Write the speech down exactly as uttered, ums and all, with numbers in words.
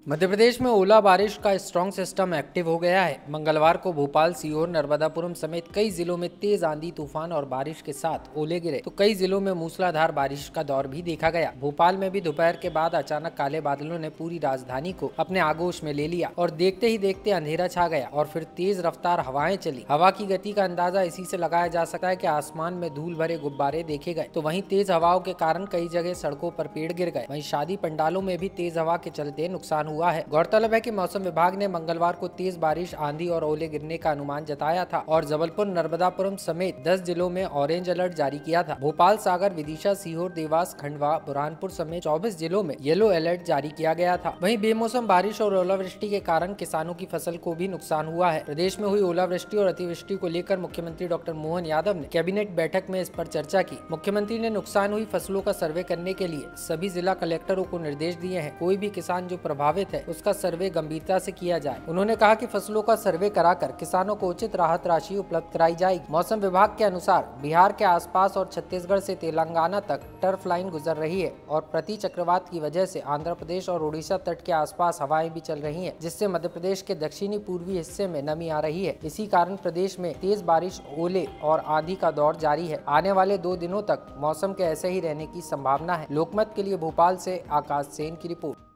मध्य प्रदेश में ओला बारिश का स्ट्रॉन्ग सिस्टम एक्टिव हो गया है। मंगलवार को भोपाल, सीहोर, नर्मदापुरम समेत कई जिलों में तेज आंधी, तूफान और बारिश के साथ ओले गिरे तो कई जिलों में मूसलाधार बारिश का दौर भी देखा गया। भोपाल में भी दोपहर के बाद अचानक काले बादलों ने पूरी राजधानी को अपने आगोश में ले लिया और देखते ही देखते अंधेरा छा गया और फिर तेज रफ्तार हवाएं चली। हवा की गति का अंदाजा इसी से लगाया जा सकता है कि आसमान में धूल भरे गुब्बारे देखे गए तो वहीं तेज हवाओं के कारण कई जगह सड़कों पर पेड़ गिर गए। वहीं शादी पंडालों में भी तेज हवा के चलते नुकसान हुआ है। गौरतलब है कि मौसम विभाग ने मंगलवार को तेज बारिश, आंधी और ओले गिरने का अनुमान जताया था और जबलपुर, नर्मदापुरम समेत दस जिलों में ऑरेंज अलर्ट जारी किया था। भोपाल, सागर, विदिशा, सीहोर, देवास, खंडवा, बुरहानपुर समेत चौबीस जिलों में येलो अलर्ट जारी किया गया था। वहीं बेमौसम बारिश और ओलावृष्टि के कारण किसानों की फसल को भी नुकसान हुआ है। प्रदेश में हुई ओलावृष्टि और अतिवृष्टि को लेकर मुख्यमंत्री डॉक्टर मोहन यादव ने कैबिनेट बैठक में इस पर चर्चा की। मुख्यमंत्री ने नुकसान हुई फसलों का सर्वे करने के लिए सभी जिला कलेक्टरों को निर्देश दिए हैं। कोई भी किसान जो प्रभावित है उसका सर्वे गंभीरता से किया जाए। उन्होंने कहा कि फसलों का सर्वे कराकर किसानों को उचित राहत राशि उपलब्ध कराई जाएगी। मौसम विभाग के अनुसार बिहार के आसपास और छत्तीसगढ़ से तेलंगाना तक टर्फ लाइन गुजर रही है और प्रति चक्रवात की वजह से आंध्र प्रदेश और उड़ीसा तट के आसपास हवाएं भी चल रही हैं, जिससे मध्य प्रदेश के दक्षिणी पूर्वी हिस्से में नमी आ रही है। इसी कारण प्रदेश में तेज बारिश, ओले और आंधी का दौर जारी है। आने वाले दो दिनों तक मौसम के ऐसे ही रहने की संभावना है। लोकमत के लिए भोपाल से आकाश सेन की रिपोर्ट।